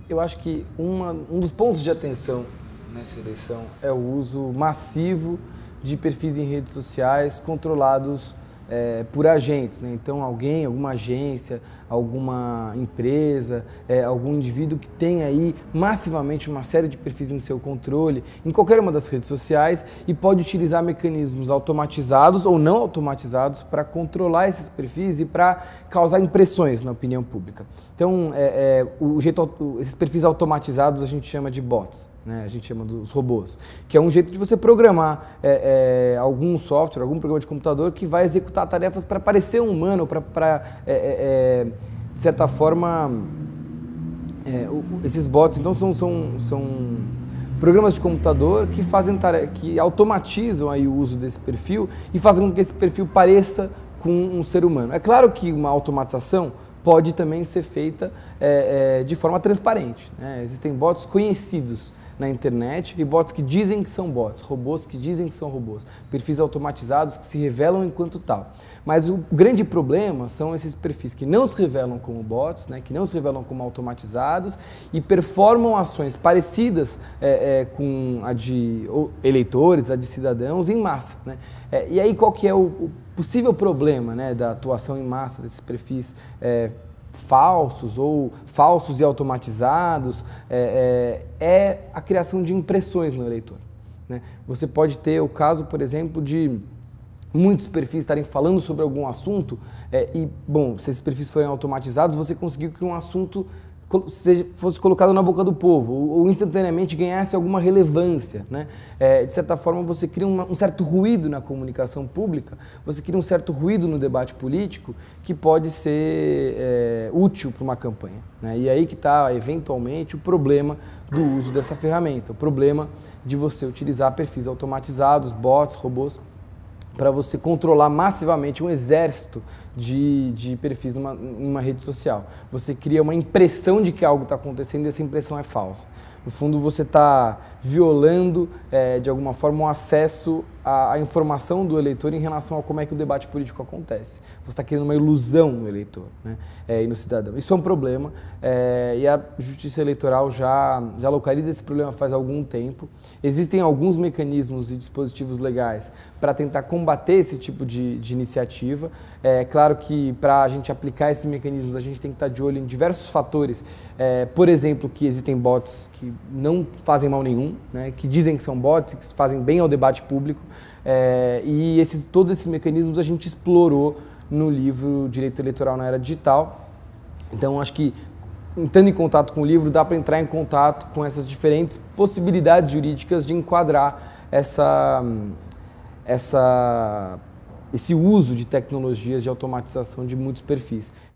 Eu acho que um dos pontos de atenção nessa eleição é o uso massivo de perfis em redes sociais controlados por agentes, né? Então alguma agência, alguma empresa, algum indivíduo que tem aí massivamente uma série de perfis em seu controle, em qualquer uma das redes sociais, e pode utilizar mecanismos automatizados ou não automatizados para controlar esses perfis e para causar impressões na opinião pública. Então, esses perfis automatizados a gente chama de bots, né? A gente chama dos robôs, que é um jeito de você programar algum software, algum programa de computador que vai executar tarefas para parecer um humano, de certa forma, esses bots então são programas de computador que que automatizam aí o uso desse perfil e fazem com que esse perfil pareça com um ser humano. É claro que uma automatização pode também ser feita de forma transparente, né? Existem bots conhecidos na internet e bots que dizem que são bots, robôs que dizem que são robôs, perfis automatizados que se revelam enquanto tal. Mas o grande problema são esses perfis que não se revelam como bots, né, que não se revelam como automatizados e performam ações parecidas com a de eleitores, a de cidadãos em massa, né? E aí qual que é o possível problema, né, da atuação em massa desses perfis falsos e automatizados, é a criação de impressões no eleitor, né? Você pode ter o caso, por exemplo, de muitos perfis estarem falando sobre algum assunto bom, se esses perfis forem automatizados, você conseguiu que um assunto fosse colocado na boca do povo, ou instantaneamente ganhasse alguma relevância, né? De certa forma, você cria um certo ruído na comunicação pública, você cria um certo ruído no debate político que pode ser útil para uma campanha, né? E aí que está, eventualmente, o problema do uso dessa ferramenta, o problema de você utilizar perfis automatizados, bots, robôs, para você controlar massivamente um exército de perfis em uma rede social. Você cria uma impressão de que algo está acontecendo e essa impressão é falsa. No fundo, você está violando, de alguma forma, o acesso à informação do eleitor em relação a como é que o debate político acontece. Você está criando uma ilusão no eleitor, né? E no cidadão. Isso é um problema, e a Justiça Eleitoral já localiza esse problema faz algum tempo. Existem alguns mecanismos e dispositivos legais para tentar combater esse tipo de iniciativa. É claro que para a gente aplicar esses mecanismos, a gente tem que estar de olho em diversos fatores. Por exemplo, que existem bots que não fazem mal nenhum, né, que dizem que são bots, que fazem bem ao debate público, e todos esses mecanismos a gente explorou no livro Direito Eleitoral na Era Digital. Então, acho que, entrando em contato com o livro, dá para entrar em contato com essas diferentes possibilidades jurídicas de enquadrar esse uso de tecnologias de automatização de muitos perfis.